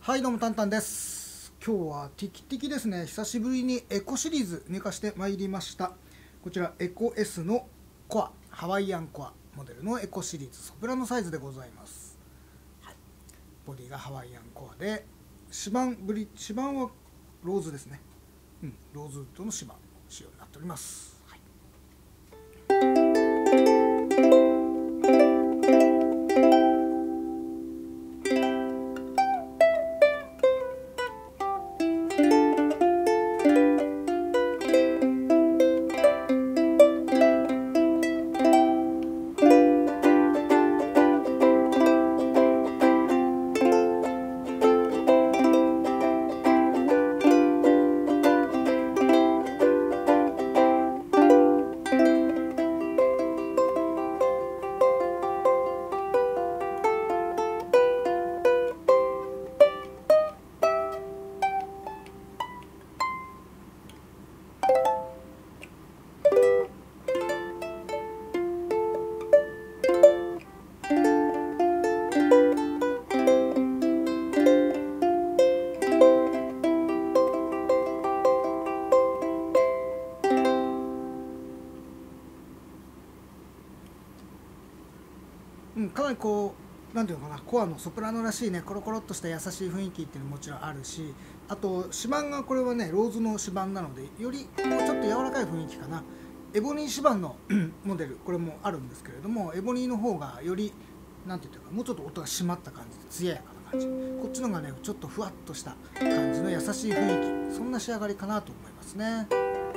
はい、どうもタンタンです。今日はティキティキですね。久しぶりにエコシリーズ寝かしてまいりました。こちらエコ S のコア、ハワイアンコアモデルのエコシリーズソプラノサイズでございます。はい、ボディがハワイアンコアで指板はローズですね。ローズウッドの指板仕様になっております。かなりなんていうのかな、コアのソプラノらしいね、コロコロっとした優しい雰囲気っていうのももちろんあるし、あと指板がこれはねローズの指板なので、よりちょっと柔らかい雰囲気かな。エボニー指板のモデルこれもあるんですけれども、エボニーの方がよりなんていうか、もうちょっと音が締まった感じで艶やかな感じ、こっちのがねちょっとふわっとした感じの優しい雰囲気、そんな仕上がりかなと思いますね。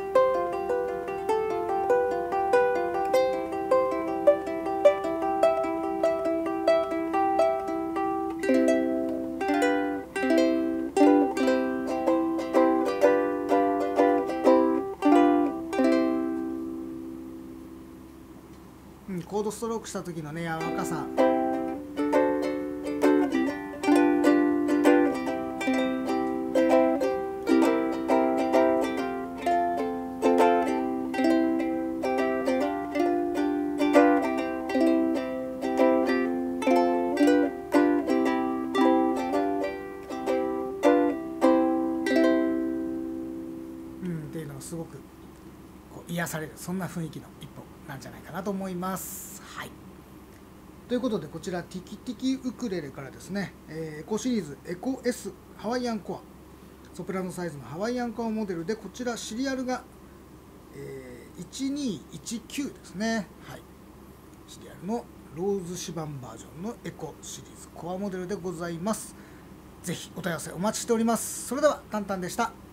コードストロークした時のね柔らかさ、っていうのがすごく癒される、そんな雰囲気の一歩なんじゃないかなと思います。はい、ということで、こちらティキティキウクレレからですね、エコシリーズエコ S ハワイアンコアソプラノサイズのハワイアンコアモデルで、こちらシリアルが、1219ですね。はい、シリアルのローズ指板バージョンのエコシリーズコアモデルでございます。ぜひお問い合わせお待ちしております。それではタンタンでした。